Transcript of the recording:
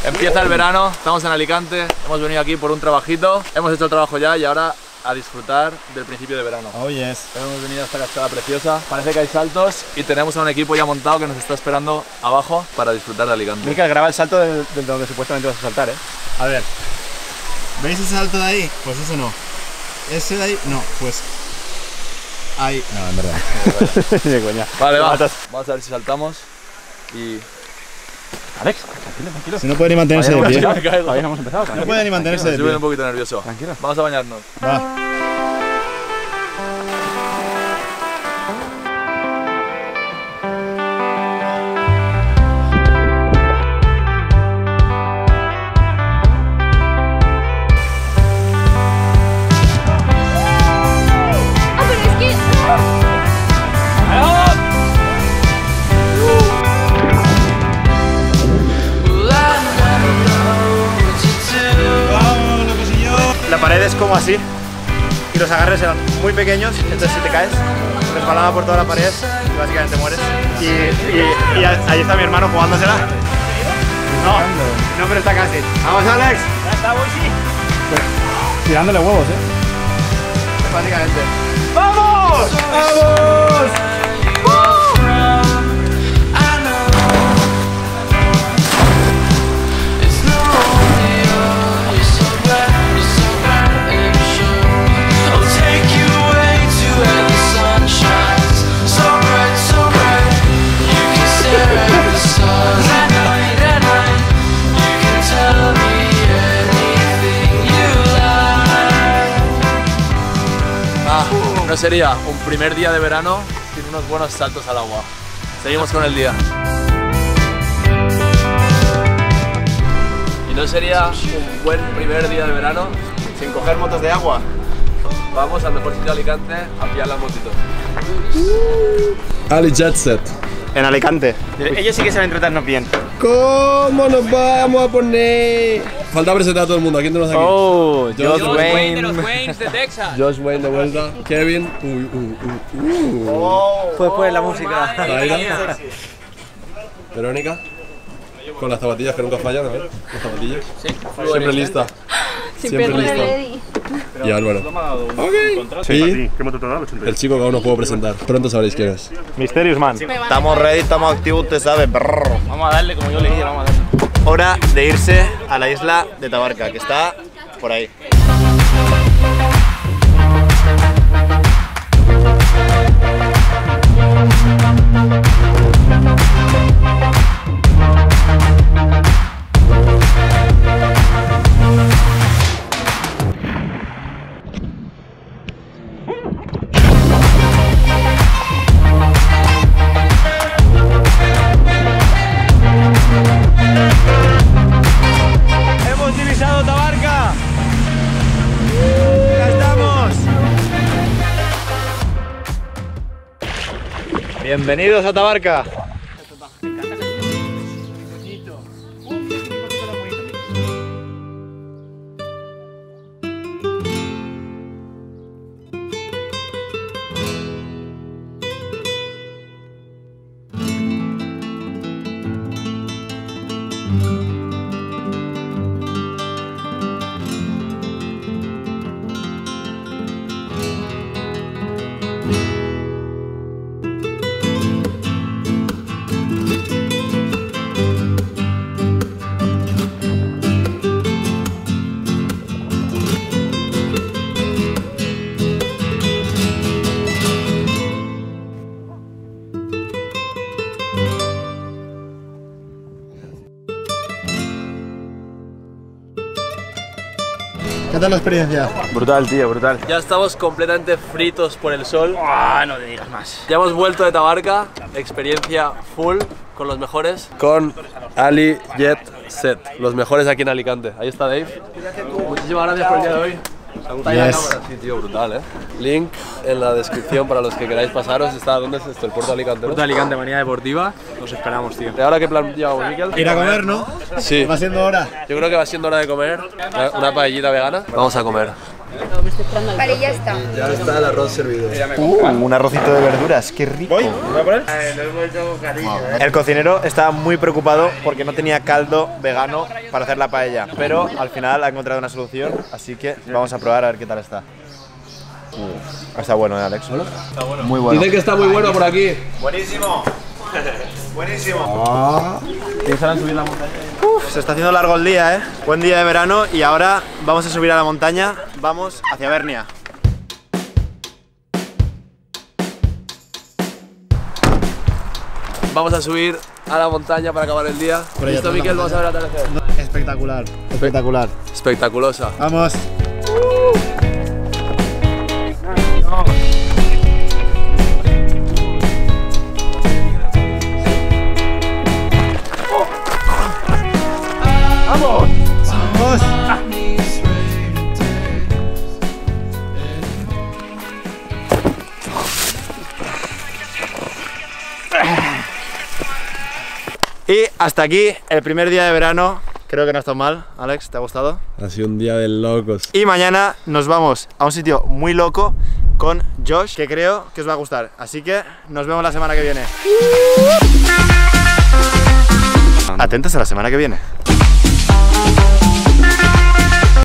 Empieza el verano, estamos en Alicante, hemos venido aquí por un trabajito, hemos hecho el trabajo ya y ahora a disfrutar del principio de verano. Oh yes. Hemos venido a esta cascada preciosa, parece que hay saltos y tenemos a un equipo ya montado que nos está esperando abajo para disfrutar de Alicante. Mikel, graba el salto de donde supuestamente vas a saltar, A ver. ¿Veis ese salto de ahí? Pues ese no. Ese de ahí, no, pues... ahí. No, en verdad. Ni de coña. Vale, vamos a ver si saltamos y... Alex, tranquilo, tranquilo. Si no puede ni mantenerse de pie. Todavía no hemos empezado. No puede ni mantenerse de Estoy pie. un poquito nervioso. Tranquilo. Vamos a bañarnos. Va. La pared es como así y los agarres eran muy pequeños, entonces si te caes, resbalaba por toda la pared y básicamente mueres. Y ahí está mi hermano jugándosela. No, pero está casi. ¡Vamos, Alex! Ya está, voy, sí. Tirándole huevos, Básicamente. ¡Vamos! ¡Vamos! No sería un primer día de verano sin unos buenos saltos al agua. Seguimos con el día. Y no sería un buen primer día de verano Sin coger motos de agua. vamos al mejor sitio de Alicante a pillar la motito. Ali Jet Set. En Alicante. Ellos sí que saben tratarnos bien. ¿Cómo nos vamos a poner? Falta presentar a todo el mundo. ¿A quién tenemos aquí? Oh, Josh Wayne de los Waynes de Texas. Josh Wayne de vuelta. Kevin. Fue después la música. Zaira. Verónica. Con las zapatillas que nunca fallan, a ver. Las zapatillas. Sí, Siempre lista. Siempre lista. Y Álvaro. Ok. Y ¿Qué moto te ha dado? 80. el chico que aún no puedo presentar. Pronto sabréis quién es. Mysterious Man. Estamos ready, estamos activos, usted sabe. Brrr. Vamos a darle como yo le dije, vamos a darle. Hora de irse a la isla de Tabarca, que está por ahí. ¡Hemos divisado Tabarca! ¡Ya estamos! Bienvenidos a Tabarca. ¿Qué tal la experiencia? Brutal, tío, brutal. Ya estamos completamente fritos por el sol. No te digas más. Ya hemos vuelto de Tabarca. Experiencia full con los mejores. Con Ali Jet Set. Los mejores aquí en Alicante. Ahí está Dave. Muchísimas gracias por el día de hoy. Está ahí la cámara. Sí, tío, brutal, Link en la descripción para los que queráis pasaros. ¿Dónde es esto? El Puerto de Alicante, ¿no? Puerto de Alicante, manía deportiva. Os esperamos, tío. ¿Y ahora qué plan llevamos, Mikel? Ir a comer, ¿no? Sí. Va siendo hora. Yo creo que va siendo hora de comer una paellita vegana. Vamos a comer. Vale, ya está. Ya está el arroz servido. Un arrocito de verduras, qué rico. ¿Voy? ¿Voy a poner? El cocinero estaba muy preocupado porque no tenía caldo vegano para hacer la paella, pero al final ha encontrado una solución, así que vamos a probar a ver qué tal está. Está bueno, Alex. Está bueno. Muy bueno. Dicen que está muy bueno por aquí. Buenísimo. Buenísimo. Piensan subir la montaña. Se está haciendo largo el día, ¿eh? Buen día de verano y ahora vamos a subir a la montaña. Vamos hacia Bernia. Vamos a subir a la montaña para acabar el día. ¿Listo, Miquel? Vamos a ver el atardecer. Espectacular, espectacular. Espectaculosa. Vamos. ¡Vamos! ¡Vamos! Y hasta aquí el primer día de verano. Creo que no está mal. Alex, ¿te ha gustado? Ha sido un día de locos. Y mañana nos vamos a un sitio muy loco con Josh, que creo que os va a gustar. Así que nos vemos la semana que viene. Atentos a la semana que viene.